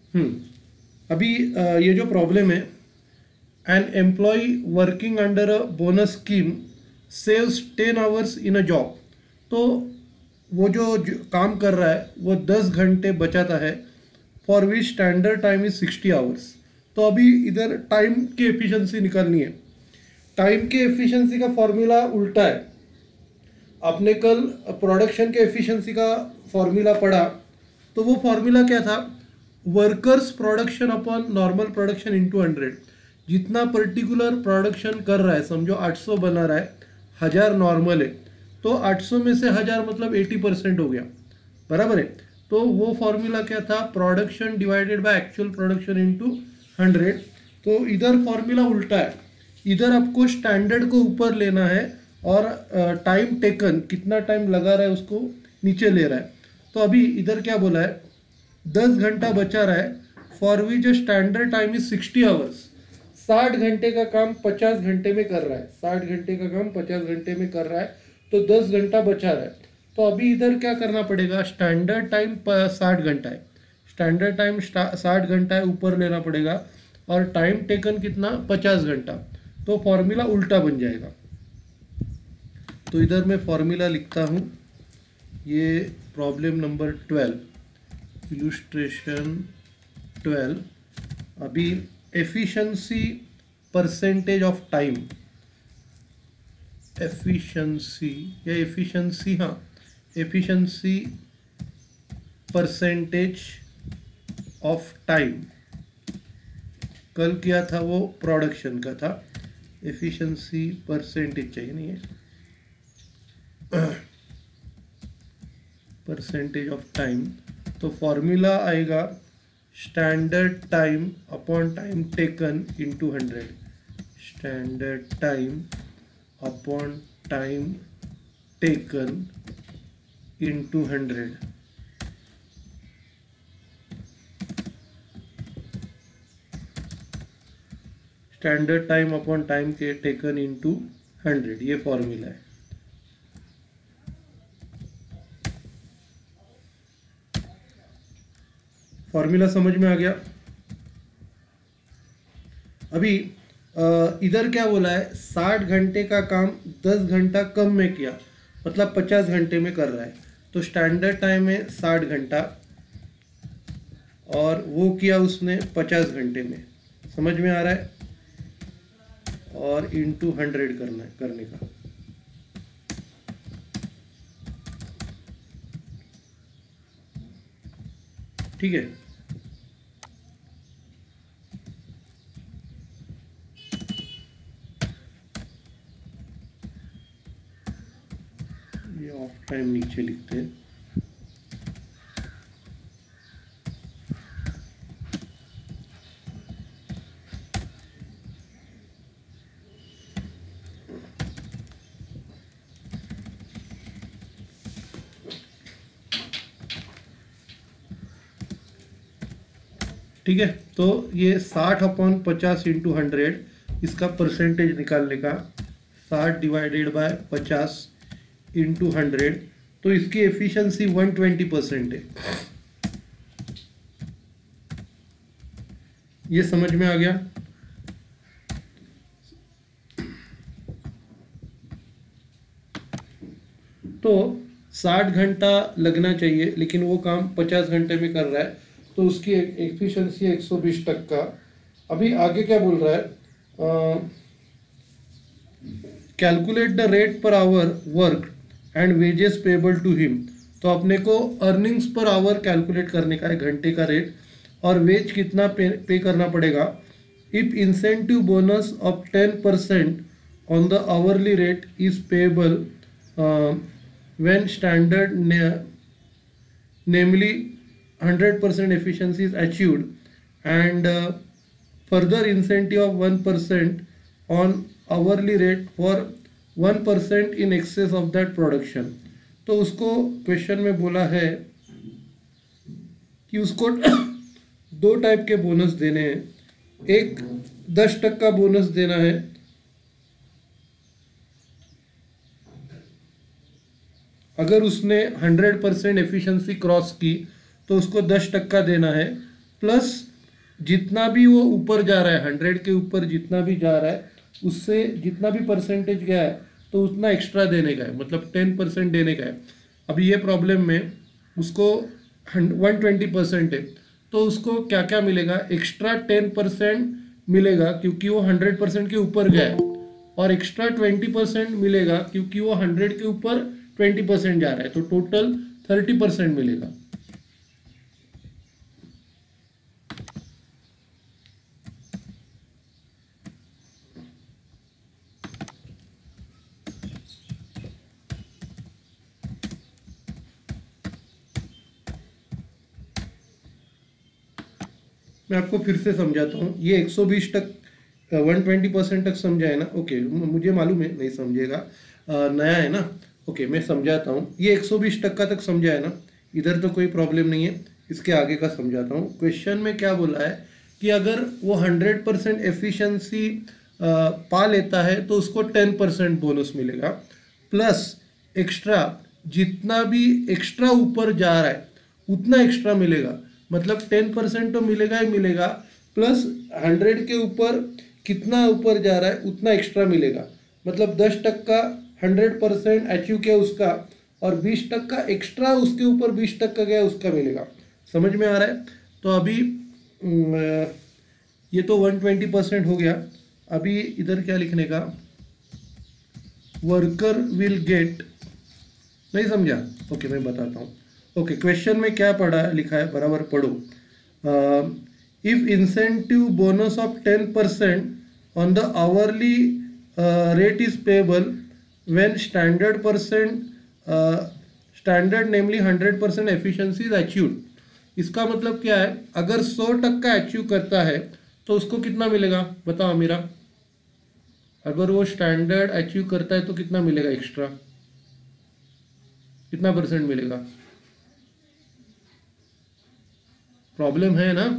अभी ये जो प्रॉब्लम है, an employee working under a bonus scheme saves 10 hours in a job. तो वो जो काम कर रहा है वो 10 घंटे बचाता है, for which standard time is 60 hours. तो अभी इधर टाइम की एफिशिएंसी निकालनी है। टाइम की एफिशिएंसी का फॉर्मूला उल्टा है। आपने कल प्रोडक्शन के एफिशिएंसी का फॉर्मूला पढ़ा, तो वो फॉर्मूला क्या था? Workers production upon normal production into 100। जितना पर्टिकुलर प्रोडक्शन कर रहा है, समझो 800 बना रहा है, 1000 नॉर्मल है, तो 800 में से 1000 मतलब 80% हो गया, बराबर है। तो वो फॉर्मूला क्या था? Production divided by actual production into 100। तो इधर फॉर्मूला उल्टा है। इधर आपको स्टैंडर्ड को ऊपर लेना है और टाइम टेकन, कितना टाइम लगा रहा है उसको नीचे ले रहा है। तो अभी इधर क्या बोला है? 10 घंटा बचा रहा है, for which standard time is 60 hours. 60 घंटे का काम 50 घंटे में कर रहा है, 60 घंटे का काम 50 घंटे में कर रहा है, तो 10 घंटा बचा रहा है। तो अभी इधर क्या करना पड़ेगा? स्टैंडर्ड टाइम 60 घंटा है, स्टैंडर्ड टाइम 60 घंटा है, ऊपर लेना पड़ेगा, और टाइम टेकन कितना? 50 घंटा। तो फॉर्मूला उल्टा बन जाएगा। तो इधर मैं फॉर्मूला लिखता हूँ, ये प्रॉब्लम नंबर 12, इलुस्ट्रेशन 12। अभी efficiency percentage of time, efficiency या एफिशिएंसी, हाँ, एफिशिएंसी परसेंटेज ऑफ टाइम कल किया था, वो प्रोडक्शन का था। एफिशिएंसी परसेंटेज चाहिए, नहीं है, परसेंटेज ऑफ टाइम। तो फॉर्मूला आएगा standard time upon time taken into 100। Standard time upon time taken into 100। Standard time upon time के टेकन इंटू 100, ये फॉर्मूला है। फॉर्मूला समझ में आ गया? अभी इधर क्या बोला है? 60 घंटे का काम 10 घंटा कम में किया, मतलब 50 घंटे में कर रहा है। तो स्टैंडर्ड टाइम है 60 घंटा, और वो किया उसने 50 घंटे में, समझ में आ रहा है? और इंटू 100 करना है, करने का। ठीक है, ये ऑफ टाइम नीचे लिखते हैं। ठीक है, तो ये 60 अपॉन 50 इंटू 100, इसका परसेंटेज निकालने का। 60 डिवाइडेड बाय 50 इंटू 100, तो इसकी एफिशिएंसी 120% है। ये समझ में आ गया? तो 60 घंटा लगना चाहिए, लेकिन वो काम 50 घंटे में कर रहा है, तो उसकी एफिशिएंसी 120%। अभी आगे क्या बोल रहा है? Calculate the rate per hour work and wages payable to him. तो अपने को अर्निंग्स पर आवर कैलकुलेट करने का है, घंटे का रेट, और वेज कितना पे करना पड़ेगा। If incentive bonus of 10% on the hourly rate is payable when standard namely 100% efficiency is achieved, and further incentive of 1% on hourly rate for 1% in excess of that production। तो उसको question में बोला है कि उसको 2 type के bonus देने हैं। एक 10% बोनस देना है, अगर उसने 100% एफिशिएंसी क्रॉस की तो उसको 10% देना है, प्लस जितना भी वो ऊपर जा रहा है, 100 के ऊपर जितना भी जा रहा है उससे जितना भी परसेंटेज गया है तो उतना एक्स्ट्रा देने का है, मतलब 10% देने का है। अभी ये प्रॉब्लम में उसको 120% है, तो उसको क्या क्या मिलेगा, एक्स्ट्रा 10% मिलेगा क्योंकि वो 100% के ऊपर गया है, और एक्स्ट्रा 20% मिलेगा क्योंकि वो 100 के ऊपर 20% जा रहा है, तो टोटल 30% मिलेगा। मैं आपको फिर से समझाता हूँ, ये 120 तक 120% तक समझा है ना? ओके, मुझे मालूम है नहीं समझेगा, नया है ना। ओके, मैं समझाता हूँ, ये 120 टक्का तक समझा है ना, इधर तो कोई प्रॉब्लम नहीं है। इसके आगे का समझाता हूँ। क्वेश्चन में क्या बोला है कि अगर वो 100% एफिशिएंसी पा लेता है तो उसको 10% बोनस मिलेगा, प्लस एक्स्ट्रा जितना भी एक्स्ट्रा ऊपर जा रहा है उतना एक्स्ट्रा मिलेगा, मतलब 10% तो मिलेगा ही मिलेगा, प्लस 100 के ऊपर कितना ऊपर जा रहा है उतना एक्स्ट्रा मिलेगा, मतलब 10% 100% अचीव किया उसका, और 20% एक्स्ट्रा उसके ऊपर 20% गया उसका मिलेगा। समझ में आ रहा है? तो अभी ये तो 120% हो गया। अभी इधर क्या लिखने का, वर्कर विल गेट, नहीं समझा? ओके, मैं बताता हूँ। ओके, क्वेश्चन में क्या पढ़ा लिखा है, बराबर पढ़ो। If incentive bonus of 10% on the hourly rate is payable when standard namely 100% efficiency is achieved. इसका मतलब क्या है, अगर 100% अचीव करता है तो उसको कितना मिलेगा, बताओ मेरा? अगर वो स्टैंडर्ड अचीव करता है तो कितना मिलेगा एक्स्ट्रा, कितना परसेंट मिलेगा? प्रॉब्लम है ना?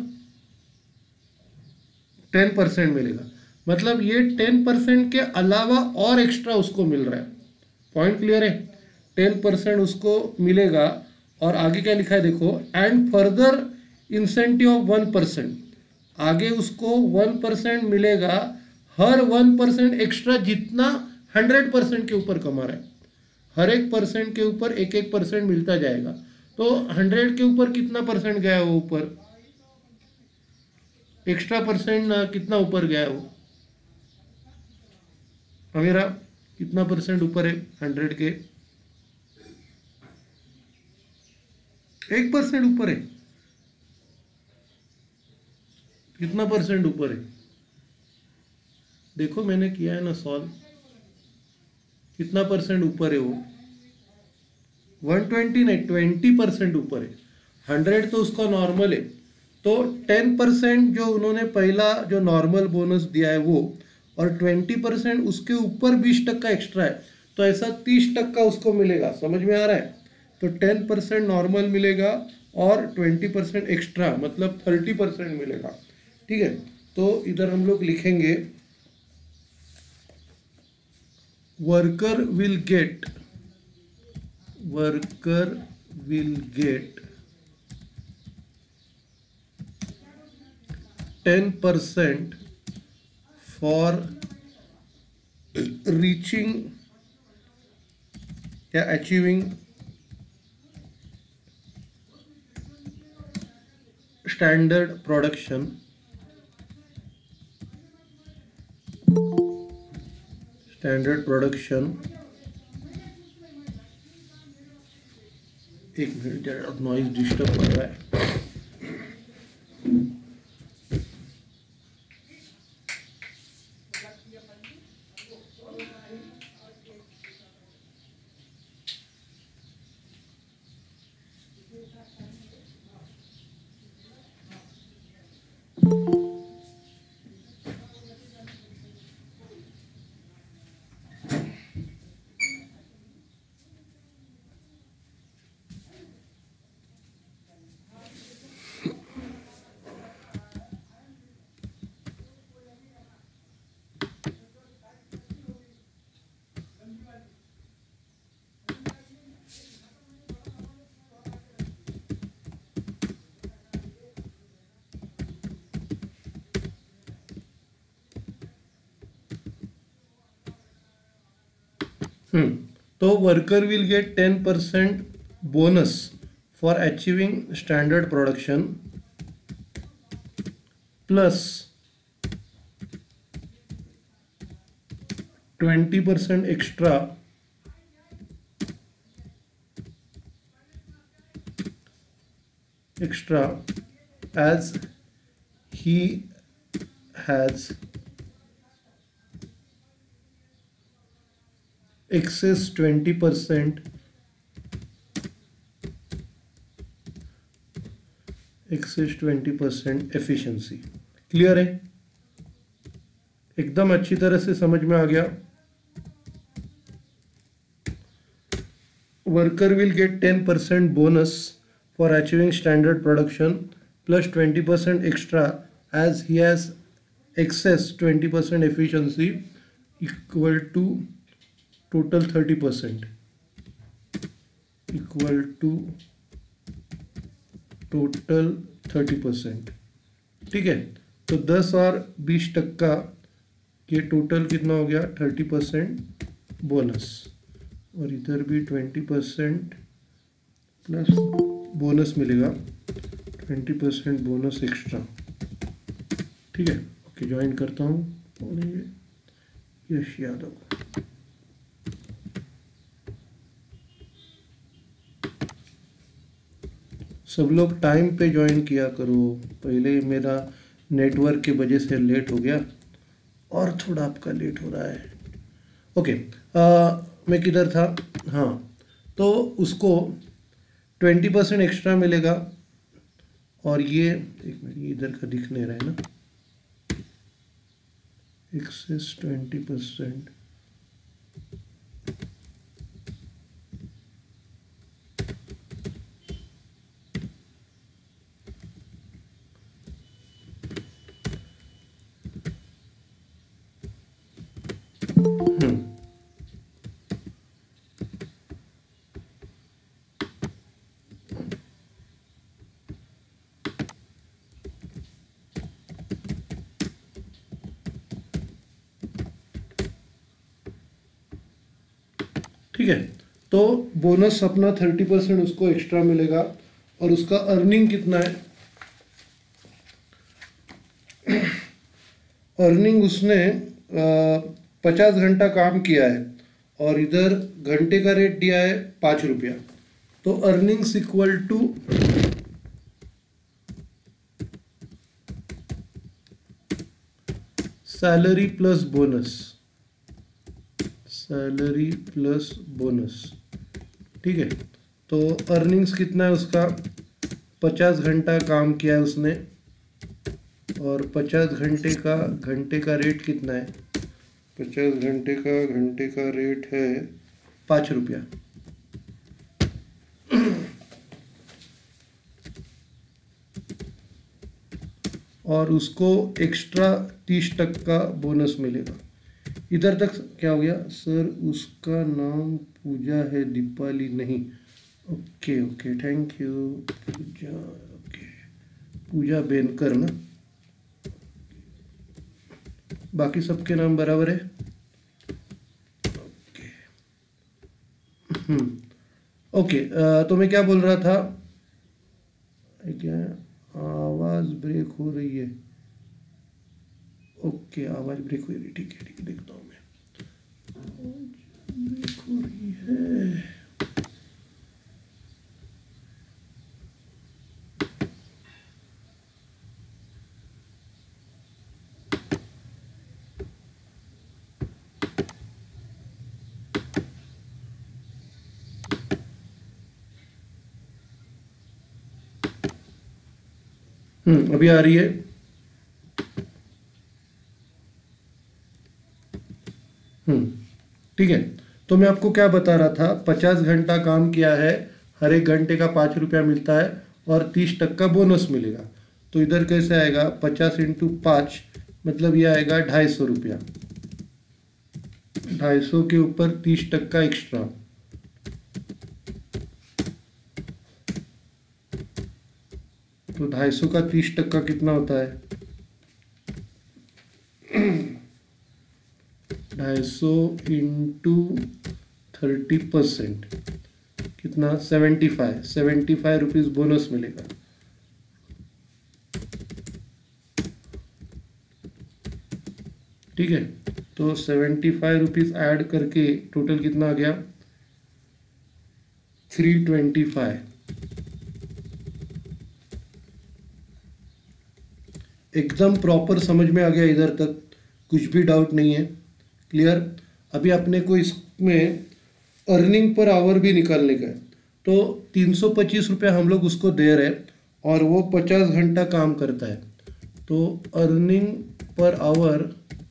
10% मिलेगा, मतलब ये 10% के अलावा और एक्स्ट्रा उसको मिल रहा है। पॉइंट क्लियर है? 10% उसको मिलेगा, और आगे क्या लिखा है देखो, एंड फर्दर इंसेंटिव ऑफ 1%, आगे उसको 1% मिलेगा, हर 1% एक्स्ट्रा जितना 100% के ऊपर कमा रहा है, हर एक परसेंट के ऊपर एक एक परसेंट मिलता जाएगा। तो 100 के ऊपर कितना परसेंट गया है वो ऊपर, एक्स्ट्रा परसेंट कितना ऊपर गया है वो, मेरा कितना परसेंट ऊपर है 100 के? 1% ऊपर है। कितना परसेंट ऊपर है? देखो मैंने किया है ना सॉल्व, कितना परसेंट ऊपर है वो? 120 नहीं, 20% ऊपर है। 100 तो उसका नॉर्मल है, तो 10% जो उन्होंने पहला जो नॉर्मल बोनस दिया है वो, और 20% उसके ऊपर 20% एक्स्ट्रा है, तो ऐसा 30% उसको मिलेगा। समझ में आ रहा है? तो 10% नॉर्मल मिलेगा और 20% एक्स्ट्रा, मतलब 30% मिलेगा। ठीक है, तो इधर हम लोग लिखेंगे worker will get 10% for reaching या achieving standard production, एक मिनट जरा नॉइज डिस्टर्ब कर रहा है। तो worker will get 10% bonus for achieving standard production plus 20% extra as he has excess 20% efficiency. Clear है? एकदम अच्छी तरह से समझ में आ गया। Worker will get 10% bonus for achieving standard production plus 20% extra as he has excess 20% efficiency equal to total 30% equal to total 30%। ठीक है, तो 10 और 20% ये टोटल कितना हो गया 30% बोनस, और इधर भी 20% प्लस बोनस मिलेगा, 20% बोनस एक्स्ट्रा। ठीक है, ओके, ज्वाइन करता हूँ और ये यश यादव। सब लोग टाइम पे ज्वाइन किया करो, पहले मेरा नेटवर्क की वजह से लेट हो गया और थोड़ा आपका लेट हो रहा है। ओके, मैं किधर था? हाँ, तो उसको 20% एक्स्ट्रा मिलेगा, और ये एक मिनट, इधर का दिख नहीं रहा है ना, एक्सेस 20%। ठीक है, तो बोनस अपना 30% उसको एक्स्ट्रा मिलेगा, और उसका अर्निंग कितना है? अर्निंग उसने 50 घंटा काम किया है, और इधर घंटे का रेट दिया है 5 रुपया, तो earnings equal to salary plus bonus, salary plus bonus. ठीक है, तो अर्निंग्स कितना है उसका? 50 घंटा काम किया है उसने, और 50 घंटे का रेट कितना है? 50 घंटे का रेट है 5 रुपया। और उसको एक्स्ट्रा 30% बोनस मिलेगा। इधर तक क्या हो गया सर? उसका नाम पूजा है, दीपाली नहीं। Okay okay, thank you Pooja. Okay, Pooja Benkar ना, बाकी सबके नाम बराबर है। ओके, ओके, तो मैं क्या बोल रहा था? क्या आवाज़ ब्रेक हो रही है? ओके, आवाज़ ब्रेक हो रही है, ठीक है, देखता हूँ मैं। आवाज़ ब्रेक हो रही है। अभी आ रही है? ठीक है, तो मैं आपको क्या बता रहा था, 50 घंटा काम किया है, हर एक घंटे का 5 रुपया मिलता है, और 30% बोनस मिलेगा। तो इधर कैसे आएगा? 50 × 5 मतलब ये आएगा 250 रुपया, 250 के ऊपर 30% एक्स्ट्रा, तो 250 का 30% कितना होता है? 250 × 30%, कितना 75 रुपीज़ बोनस मिलेगा। ठीक है, तो 75 रुपीज़ ऐड करके टोटल कितना आ गया 325। एकदम प्रॉपर समझ में आ गया इधर तक, कुछ भी डाउट नहीं है, क्लियर। अभी अपने को इसमें अर्निंग पर आवर भी निकालने का है, तो 325 रुपये हम लोग उसको दे रहे हैं और वो 50 घंटा काम करता है, तो अर्निंग पर आवर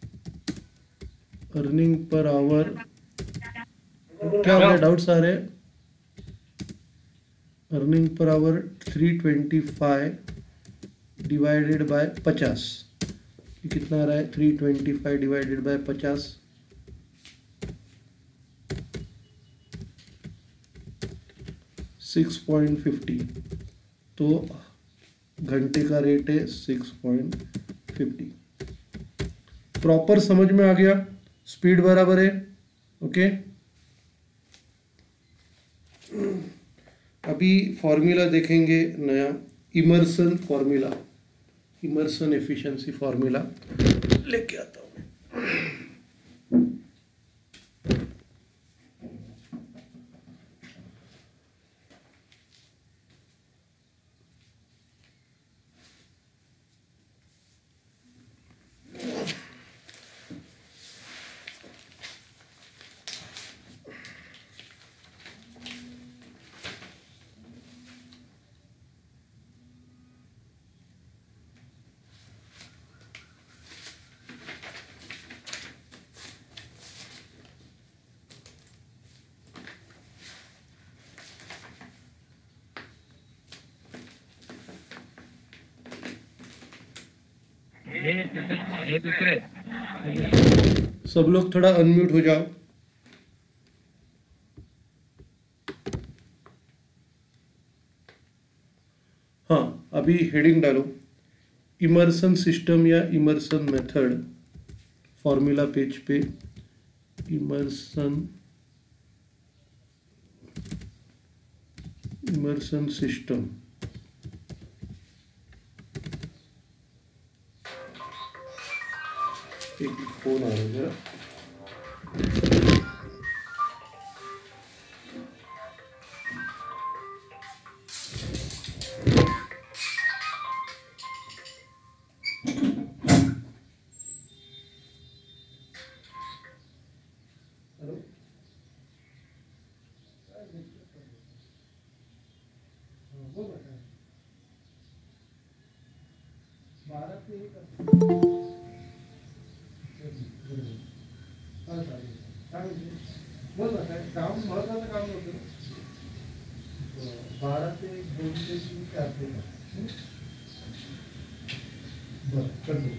क्या हो डाउट्स आ रहे हैं? Earning per hour 325 divided by 50, ये कितना आ रहा है 325 डिवाइडेड बाय 50, 6.50, तो घंटे का रेट है 6.50। प्रॉपर समझ में आ गया, स्पीड बराबर है, ओके। अभी फॉर्मूला देखेंगे नया, Emerson formula, Emerson efficiency formula लेके आता हूँ। ये दूसरे सब लोग थोड़ा अनम्यूट हो जाओ। हाँ, अभी हेडिंग डालो, इमर्सन सिस्टम या इमर्सन मेथड, फॉर्मूला पेज पे इमर्सन सिस्टम। एक फोन आ रहा है जरा। काम महत्वाचं काम होतं, 12 ते 2 ते 3 ते 8 बरं करतो।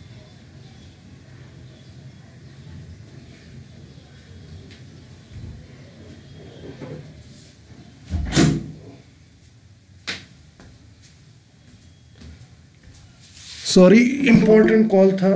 सॉरी, इम्पोर्टेंट कॉल था।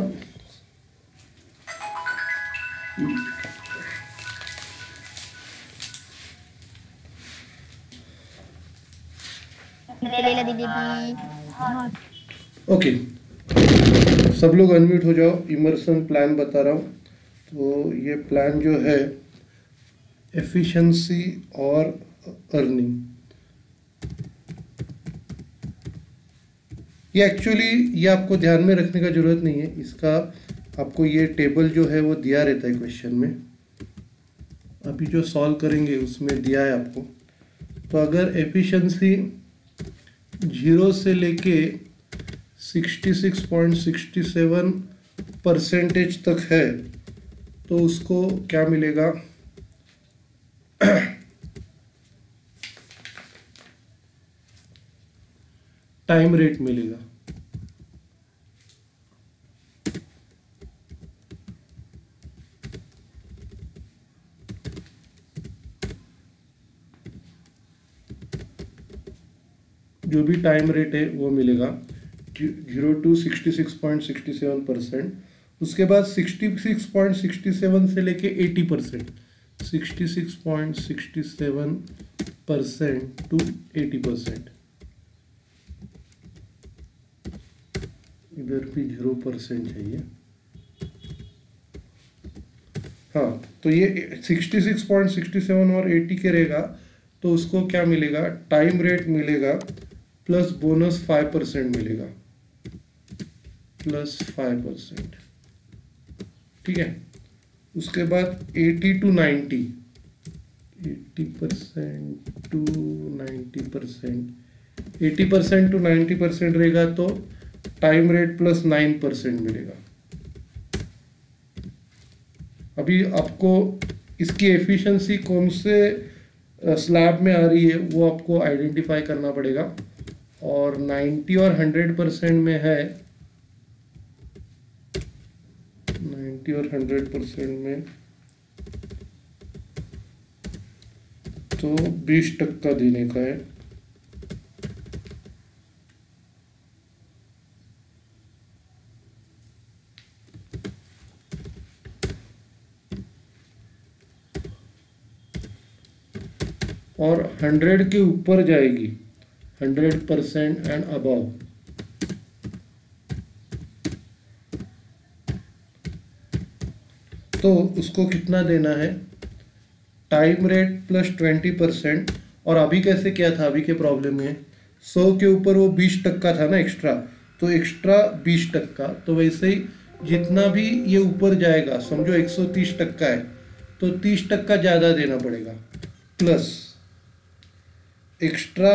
ओके, सब लोग अनम्यूट हो जाओ, इमर्सन प्लान बता रहा हूँ। तो ये प्लान जो है एफिशिएंसी और अर्निंग, ये एक्चुअली ये आपको ध्यान में रखने का ज़रूरत नहीं है, इसका आपको ये टेबल जो है वो दिया रहता है क्वेश्चन में, अभी जो सॉल्व करेंगे उसमें दिया है आपको। तो अगर एफिशिएंसी 0 से लेके 66.67% तक है तो उसको क्या मिलेगा टाइम रेट मिलेगा। जो भी टाइम रेट है वो मिलेगा 0 to 66.67%। उसके बाद 66.67 से लेके 80%, 66.67% to 80%। इधर भी 0% चाहिए। हाँ, तो ये 66.67 और 80 के रहेगा तो उसको क्या मिलेगा, टाइम रेट मिलेगा प्लस बोनस 5% मिलेगा, प्लस 5%। ठीक है, उसके बाद 80 to 90, 80% to 90%, 80% to 90% रहेगा तो टाइम रेट प्लस 9% मिलेगा। अभी आपको इसकी एफिशिएंसी कौन से स्लैब में आ रही है वो आपको आइडेंटिफाई करना पड़ेगा, और 90 और 100% में है, 90 और 100% में तो 20% देने का है। और 100 के ऊपर जाएगी, 100% एंड अबव, तो उसको कितना देना है, टाइम रेट प्लस 20%। और अभी कैसे किया था, अभी के प्रॉब्लम में 100 के ऊपर वो 20% था ना एक्स्ट्रा, तो एक्स्ट्रा 20%, तो वैसे ही जितना भी ये ऊपर जाएगा, समझो 130% है तो 30% ज़्यादा देना पड़ेगा, plus extra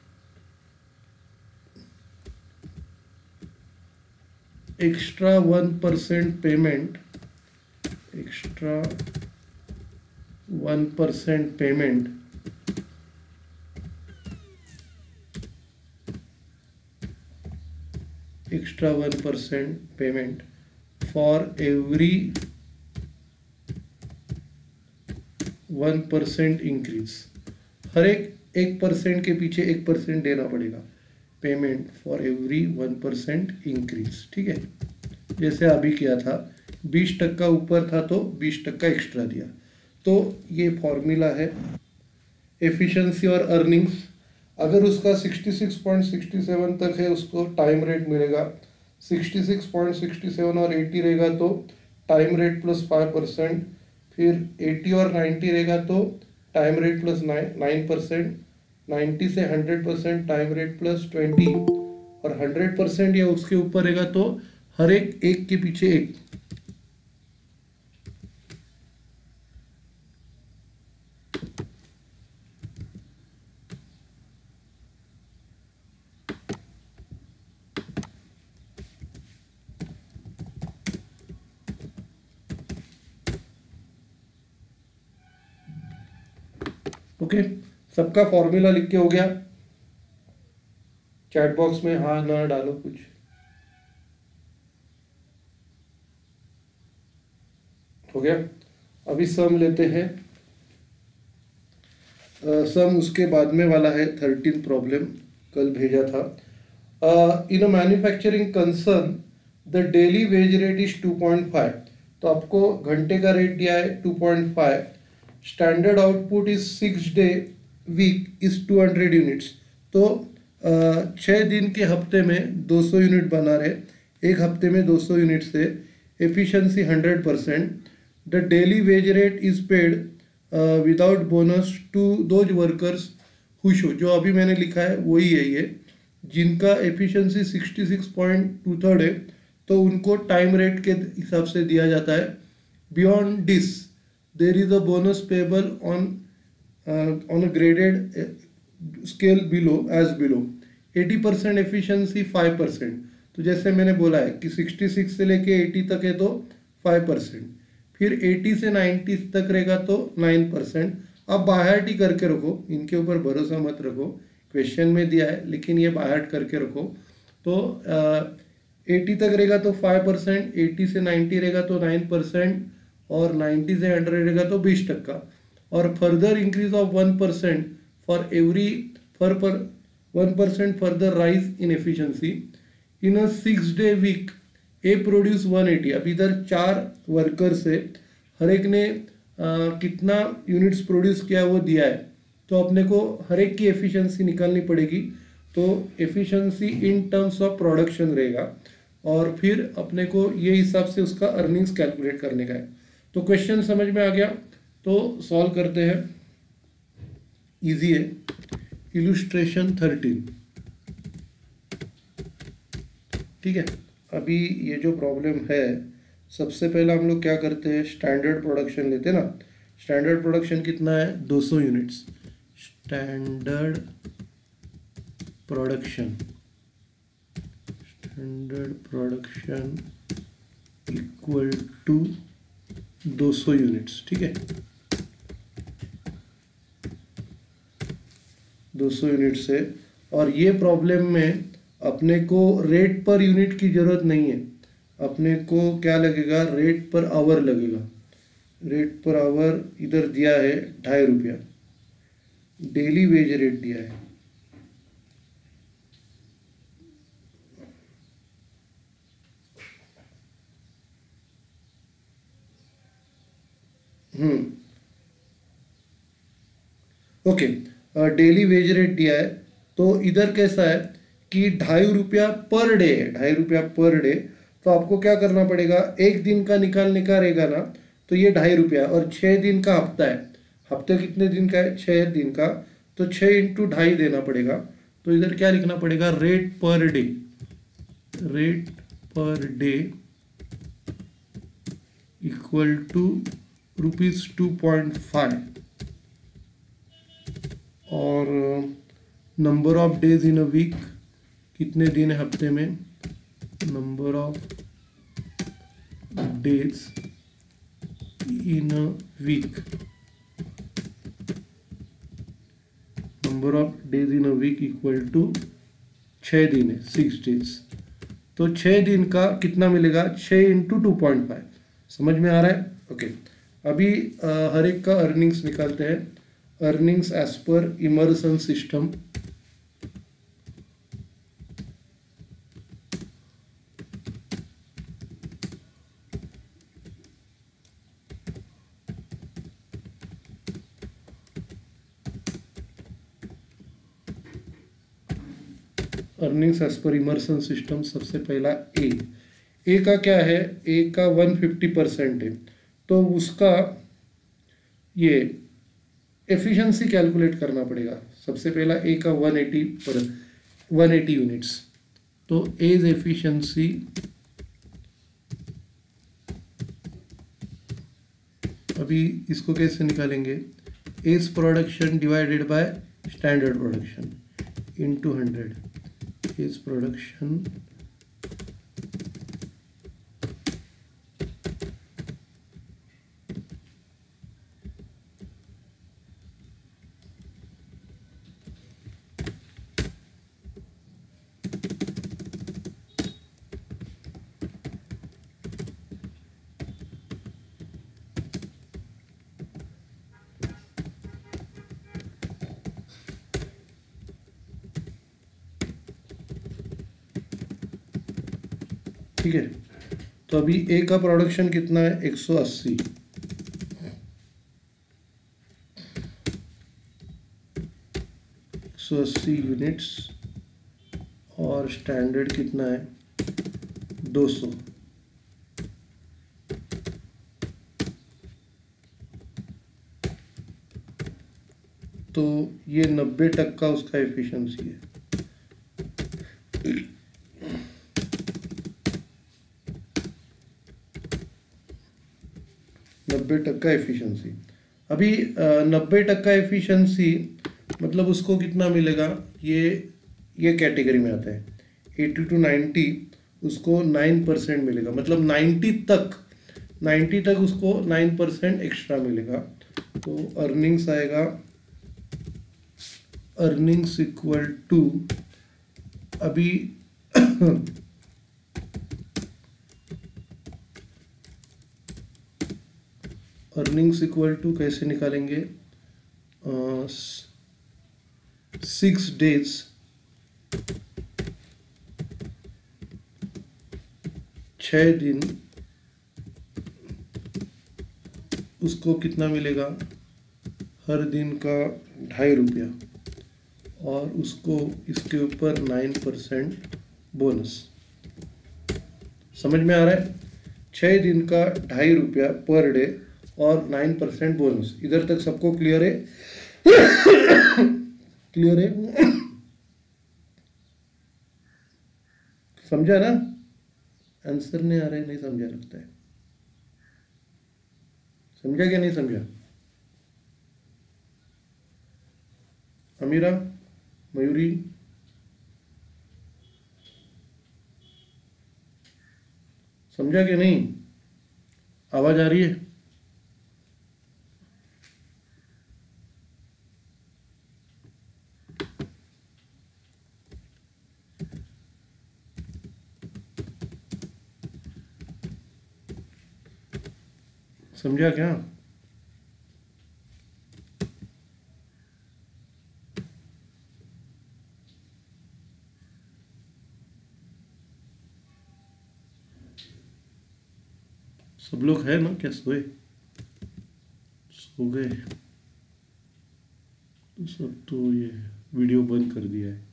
extra 1% payment, extra 1% payment extra 1% payment for every 1% increase. हर एक 1% के पीछे 1% देना पड़ेगा, पेमेंट फॉर एवरी 1% इंक्रीज। ठीक है, जैसे अभी किया था 20% ऊपर था तो 20% एक्स्ट्रा दिया। तो ये फॉर्मूला है एफिशिएंसी और अर्निंग्स। अगर उसका 66.67 तक है उसको टाइम रेट मिलेगा, 66.67 और 80 रहेगा तो टाइम रेट प्लस 5%, फिर 80 और 90 रहेगा तो टाइम रेट प्लस 9%, 90 से 100% टाइम रेट प्लस 20, और 100% या उसके ऊपर रहेगा तो हर एक के पीछे एक। ओके, सबका फॉर्मूला लिख के हो गया, चैट बॉक्स में हाँ ना डालो कुछ। हो गया, अभी सम लेते हैं। सम उसके बाद में वाला है 13 प्रॉब्लम, कल भेजा था। In a manufacturing concern the daily wage rate is 2.5, तो आपको घंटे का रेट दिया है 2.5, standard output is 6 day week is 200 units, तो 6 दिन के हफ्ते में 200 यूनिट बना रहे, एक हफ्ते में 200 यूनिट से, efficiency 100%, the daily wage rate is paid without bonus to those workers who show, जो अभी मैंने लिखा है वही है ये, जिनका एफिशिएंसी 66.23 है तो उनको टाइम रेट के हिसाब से दिया जाता है। Beyond this there is a bonus payable on a graded scale below as below, 80% efficiency 5%, तो जैसे मैंने बोला है कि 66 से लेके 80 तक है तो 5%, फिर 80 से 90 तक रहेगा तो 9%। अब बाहर ही करके रखो, इनके ऊपर भरोसा मत रखो, क्वेश्चन में दिया है लेकिन ये बाहर करके रखो। तो 80 तक रहेगा तो 5%, 80 से 90 रहेगा तो 9%, और 90 से 100 रहेगा तो 20%, और further increase of 1% for every 1% further rise in efficiency in a 6 day week A produce 180। अब इधर 4 वर्कर्स है, हर एक ने कितना यूनिट्स प्रोड्यूस किया वो दिया है, तो अपने को हर एक की एफिशिएंसी निकालनी पड़ेगी। तो efficiency in terms of production रहेगा और फिर अपने को ये हिसाब से उसका अर्निंग्स कैलकुलेट करने का है। तो क्वेश्चन समझ में आ गया, तो सॉल्व करते हैं। इजी है। इलुस्ट्रेशन 13, ठीक है। अभी ये जो प्रॉब्लम है, सबसे पहला हम लोग क्या करते हैं, स्टैंडर्ड प्रोडक्शन लेते हैं ना। स्टैंडर्ड प्रोडक्शन कितना है, 200 units. Standard production, standard production equal to 200 units, ठीक है। 200 यूनिट्स है। और ये प्रॉब्लम में अपने को रेट पर यूनिट की जरूरत नहीं है, अपने को क्या लगेगा, रेट पर आवर लगेगा। रेट पर आवर इधर दिया है 2.5 रुपया, डेली वेज रेट दिया है। ओके, डेली वेज रेट दिया है। तो इधर कैसा है कि 2.5 रुपया पर डे है, 2.5 रुपया पर डे। तो आपको क्या करना पड़ेगा, एक दिन का निकालने का रहेगा ना, तो ये 2.5 रुपया, और 6 दिन का हफ्ता है। हफ्ते कितने दिन का है, 6 दिन का, तो 6 इंटू 2.5 देना पड़ेगा। तो इधर क्या लिखना पड़ेगा, rate per day, rate per day equal to ₹2.5। और number of days in a week, कितने दिन है हफ्ते में, number of days in a week, number of days in a week equal to 6 दिन है, 6 डेज। तो 6 दिन का कितना मिलेगा, 6 इंटू 2.5। समझ में आ रहा है। ओके, अभी हर एक का अर्निंग्स निकालते हैं। Earnings as per Emerson system, earnings as per Emerson system. सबसे पहला ए का क्या है, ए का 150% है, तो उसका ये एफिशिएंसी कैलकुलेट करना पड़ेगा। सबसे पहला ए का 180 यूनिट्स, तो एज एफिशिएंसी अभी इसको कैसे निकालेंगे, A's production divided by standard production into 100, A's production ठीक है। तो अभी ए का प्रोडक्शन कितना है, 180, 180 यूनिट्स, और स्टैंडर्ड कितना है, 200। तो ये 90% उसका एफिशिएंसी है। 90% एफिशिएंसी। अभी 90% एफिशिएंसी मतलब उसको कितना मिलेगा, ये कैटेगरी में आता है 80 to 90, उसको 9% मिलेगा। मतलब 90 तक उसको 9% एक्स्ट्रा मिलेगा। तो अर्निंग्स आएगा, अर्निंग्स इक्वल टू अभी अर्निंग्स इक्वल टू कैसे निकालेंगे, 6 डेज, 6 दिन उसको कितना मिलेगा, हर दिन का 2.5 रुपया, और उसको इसके ऊपर 9% बोनस। समझ में आ रहा है? 6 दिन का 2.5 रुपया पर डे और 9% बोनस। इधर तक सबको क्लियर है? क्लियर है? समझा ना? आंसर नहीं आ रहा है, नहीं समझा लगता है। समझा क्या नहीं समझा? अमीरा, मयूरी, समझा कि नहीं? आवाज आ रही है? समझा क्या? सब लोग है ना? क्या सोए? सो गए तो सब तो ये वीडियो बंद कर दिया है।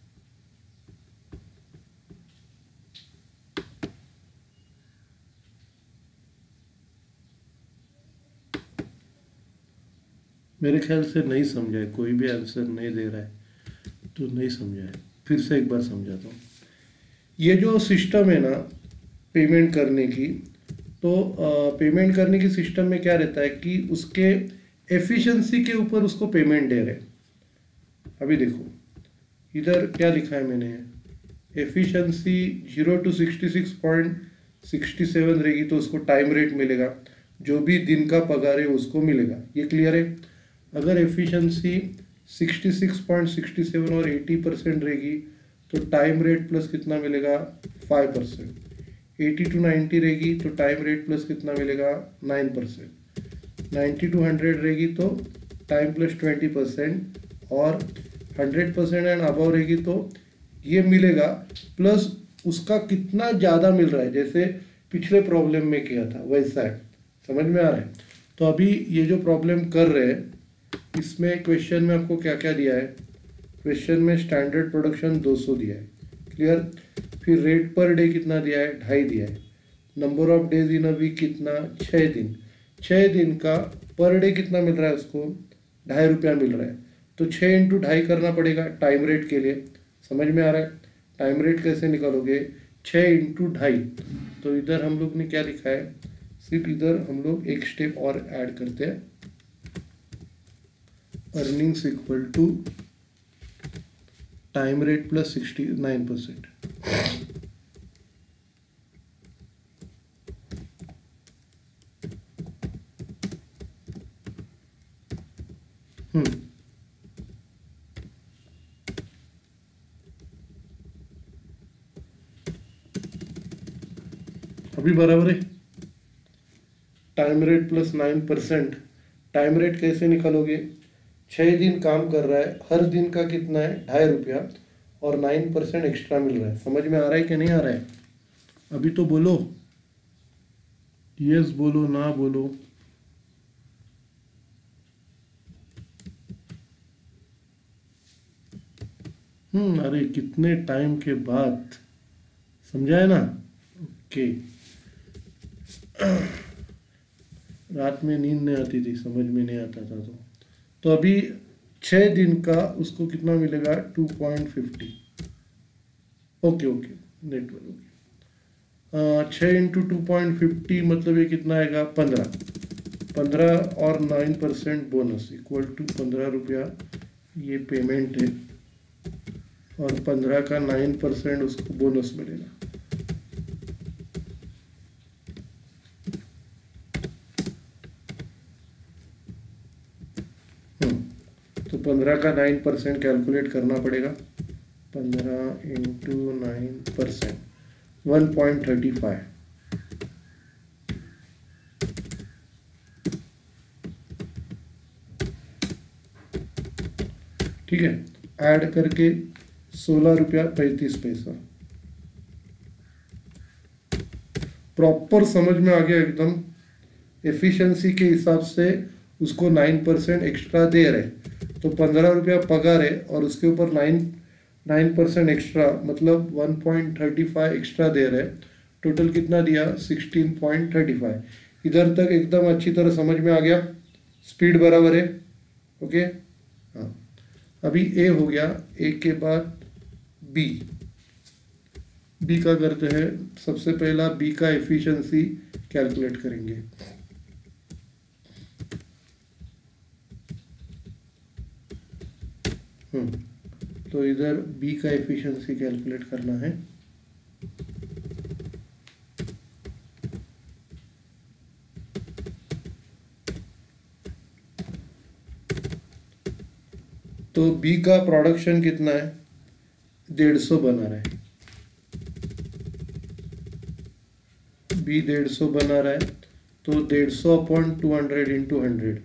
मेरे ख्याल से नहीं समझा है, कोई भी आंसर नहीं दे रहा है तो नहीं समझा है। फिर से एक बार समझाता हूँ। ये जो सिस्टम है ना पेमेंट करने की, तो पेमेंट करने की सिस्टम में क्या रहता है कि उसके एफिशिएंसी के ऊपर उसको पेमेंट दे रहे हैं। अभी देखो इधर क्या लिखा है मैंने, एफिशिएंसी 0 to 66.67 रहेगी तो उसको टाइम रेट मिलेगा, जो भी दिन का पगार है उसको मिलेगा। ये क्लियर है? अगर एफिशिएंसी 66.67 और 80% रहेगी तो टाइम रेट प्लस कितना मिलेगा, 5%। 80 to 90 रहेगी तो टाइम रेट प्लस कितना मिलेगा, 9%। 90 to 100 रहेगी तो टाइम प्लस 20%, और 100% एंड अबव रहेगी तो ये मिलेगा, प्लस उसका कितना ज़्यादा मिल रहा है, जैसे पिछले प्रॉब्लम में किया था वैसा है। समझ में आ रहा है? तो अभी ये जो प्रॉब्लम कर रहे हैं इसमें क्वेश्चन में आपको क्या क्या दिया है, क्वेश्चन में स्टैंडर्ड प्रोडक्शन 200 दिया है, क्लियर। फिर रेट पर डे कितना दिया है, 2.5 दिया है। Number of days in a week कितना, 6 दिन। 6 दिन का पर डे कितना मिल रहा है उसको, 2.5 रुपया मिल रहा है। तो 6 इंटू 2.5 करना पड़ेगा टाइम रेट के लिए। समझ में आ रहा है? टाइम रेट कैसे निकालोगे, 6 इंटू 2.5। तो इधर हम लोग ने क्या लिखा है, सिर्फ इधर हम लोग एक स्टेप और ऐड करते हैं, earnings equal to time rate plus 69%। अभी बराबर है, time rate plus 9%। Time rate कैसे निकालोगे, 6 दिन काम कर रहा है, हर दिन का कितना है, 2.5 रुपया, और 9% एक्स्ट्रा मिल रहा है। समझ में आ रहा है कि नहीं आ रहा है? अभी तो बोलो, यस बोलो ना बोलो। अरे कितने टाइम के बाद, समझा है ना? ओके। रात में नींद नहीं आती थी, समझ में नहीं आता था तो अभी 6 दिन का उसको कितना मिलेगा, 2.50। ओके ओके, नेटवर्क 6 इंटू 2.50 मतलब ये कितना आएगा, 15 और 9% बोनस इक्वल टू 15 रुपया ये पेमेंट है, और 15 का 9% उसको बोनस मिलेगा। तो 15 का 9% कैलकुलेट करना पड़ेगा। 15 इंटू 9%, 1.35। ठीक है, ऐड करके 16 रुपया 35 पैसा। प्रॉपर समझ में आ गया एकदम? एफिशिएंसी के हिसाब से उसको 9% एक्स्ट्रा दे रहे, तो 15 रुपया पगार है और उसके ऊपर 9% एक्स्ट्रा मतलब 1.35 एक्स्ट्रा दे रहे। टोटल कितना दिया? 16.35। इधर तक एकदम अच्छी तरह समझ में आ गया? स्पीड बराबर है। ओके, हाँ। अभी ए हो गया, ए के बाद बी। बी का करते हैं। सबसे पहला बी का एफिशिएंसी कैलकुलेट करेंगे। तो इधर बी का एफिशिएंसी कैलकुलेट करना है। तो बी का प्रोडक्शन कितना है? 150 बना रहा है। बी 150 बना रहा है, तो 150 अपॉन 200 इंटू 100।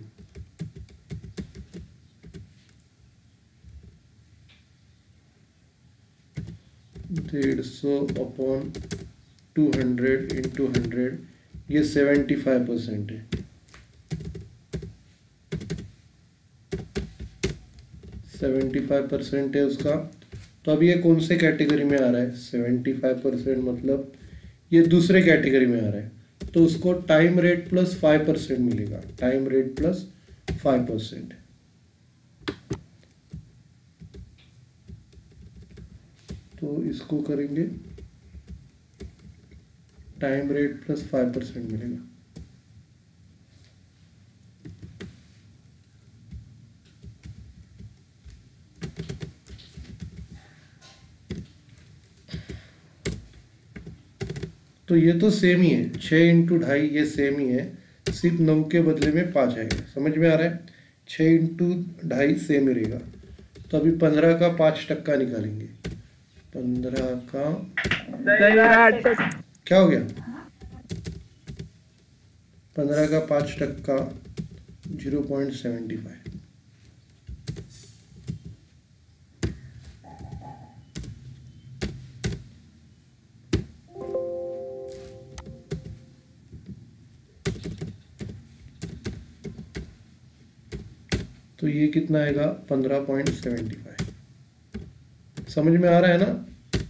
150 अपॉन 200 इंटू 100, ये 75% है। 75% है उसका। तो अब ये कौन से कैटेगरी में आ रहा है? 75% मतलब ये दूसरे कैटेगरी में आ रहा है, तो उसको टाइम रेट प्लस 5% मिलेगा। Time rate plus 5%। तो इसको करेंगे, टाइम रेट प्लस 5% मिलेगा। तो ये तो सेम ही है, 6 इंटू 2.5 ये सेम ही है, सिर्फ 9 के बदले में 5 आएगा। समझ में आ रहा है? 6 इंटू 2.5 सेम ही रहेगा। तो अभी 15 का 5% निकालेंगे। 15 का क्या हो गया? 15 का 5% 0.75। तो ये कितना आएगा? 15.75। समझ में आ रहा है ना?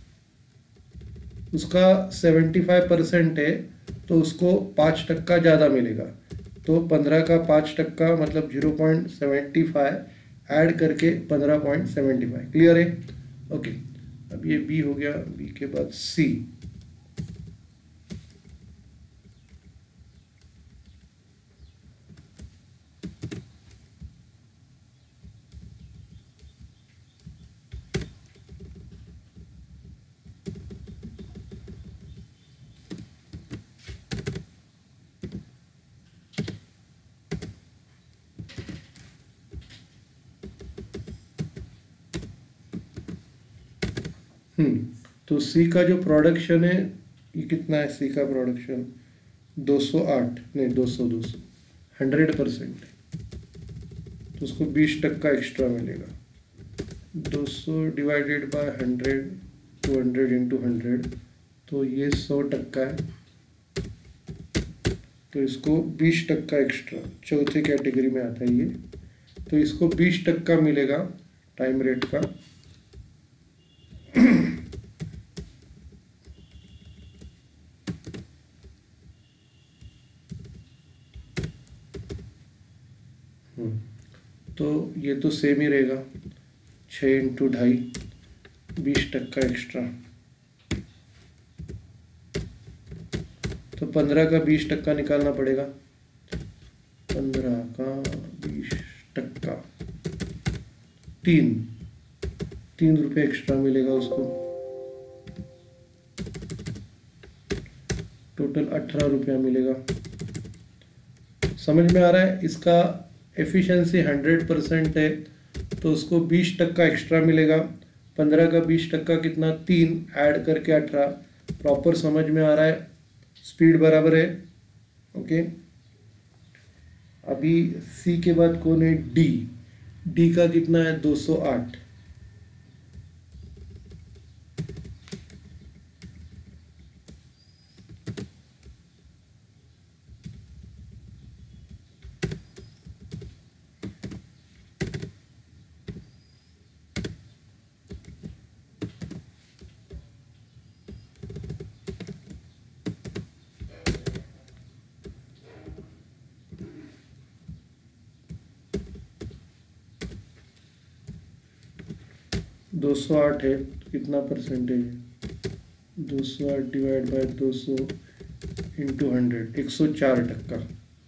उसका 75% है, तो उसको 5% ज़्यादा मिलेगा। तो 15 का 5% मतलब 0.75 ऐड करके 15.75। क्लियर है? ओके। अब ये बी हो गया। बी के बाद सी। तो सी का जो प्रोडक्शन है, ये कितना है? सी का प्रोडक्शन 208 नहीं 200 100%। तो उसको 20% एक्स्ट्रा मिलेगा। 200 डिवाइडेड बाय 100, 200 इंटू 100, तो ये 100% है। तो इसको 20% एक्स्ट्रा, चौथे कैटेगरी में आता है ये, तो इसको 20% मिलेगा टाइम रेट का। तो ये तो सेम ही रहेगा, 6 इंटू 2.5, 20% एक्स्ट्रा। तो 15 का 20% निकालना पड़ेगा। 15 का 20%, 3 रुपये एक्स्ट्रा मिलेगा उसको। टोटल 18 रुपया मिलेगा। समझ में आ रहा है? इसका एफिशिएंसी 100% है, तो उसको 20% एक्स्ट्रा मिलेगा। 15 का 20% कितना? 3 ऐड करके 18। प्रॉपर समझ में आ रहा है? स्पीड बराबर है। ओके। अभी सी के बाद कौन है? डी। डी का कितना है? 208। 208 है तो कितना परसेंटेज है? 208 डिवाइड बाय 200 इंटू 100, 104%।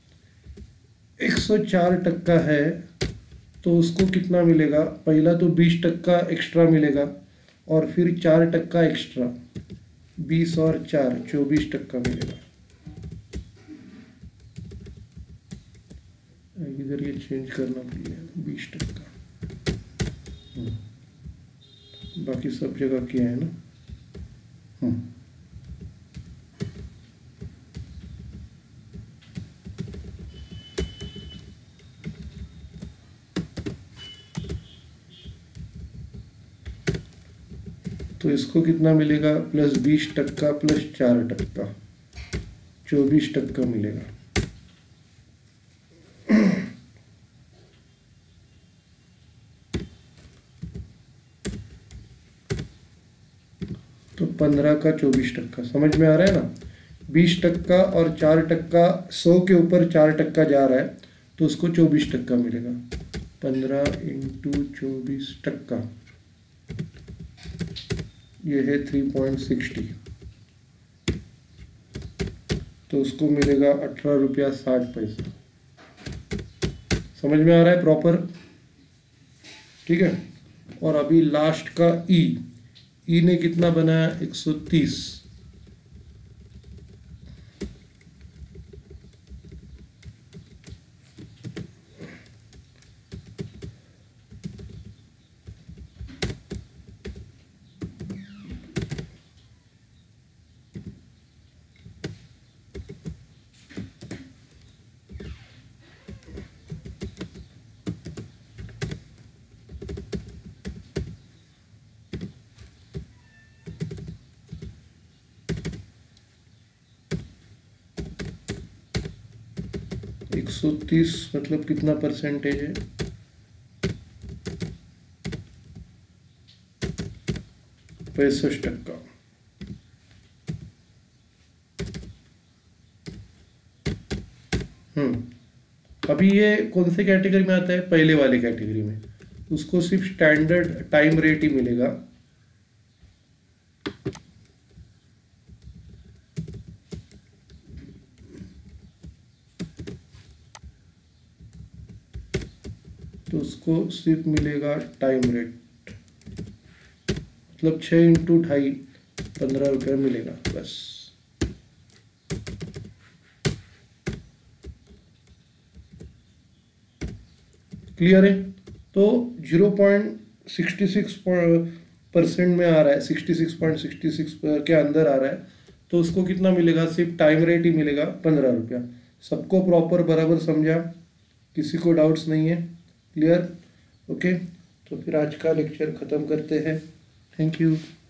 104% है तो उसको कितना मिलेगा? पहला तो 20% एक्स्ट्रा मिलेगा और फिर 4% एक्स्ट्रा, 20 और 4 24% मिलेगा। इधर ये चेंज करना पड़ेगा, 20%। बाकी सब जगह किया है ना। तो इसको कितना मिलेगा? प्लस 20% प्लस 4%, 24% मिलेगा। तो 15 का 24%, समझ में आ रहा है ना? 20% और 4%, 100 के ऊपर 4% जा रहा है तो उसको 24% मिलेगा। 15 इंटू 24%, ये है 3.60, तो उसको मिलेगा 18 रुपया 60 पैसा। समझ में आ रहा है प्रॉपर? ठीक है। और अभी लास्ट का ई ने कितना बनाया? 130। एक 130 मतलब कितना परसेंटेज है? 65%। अभी ये कौन से कैटेगरी में आता है? पहले वाले कैटेगरी में। उसको सिर्फ स्टैंडर्ड टाइम रेट ही मिलेगा। तो उसको सिर्फ मिलेगा टाइम रेट, मतलब 6 इंटू 2.5, 15 रुपया मिलेगा बस। क्लियर है? तो 0.66% में आ रहा है, 66.66 के अंदर आ रहा है तो उसको कितना मिलेगा? सिर्फ टाइम रेट ही मिलेगा 15 रुपया। सबको प्रॉपर बराबर समझा? किसी को डाउट्स नहीं है? क्लियर? ओके, तो फिर आज का लेक्चर ख़त्म करते हैं। Thank you.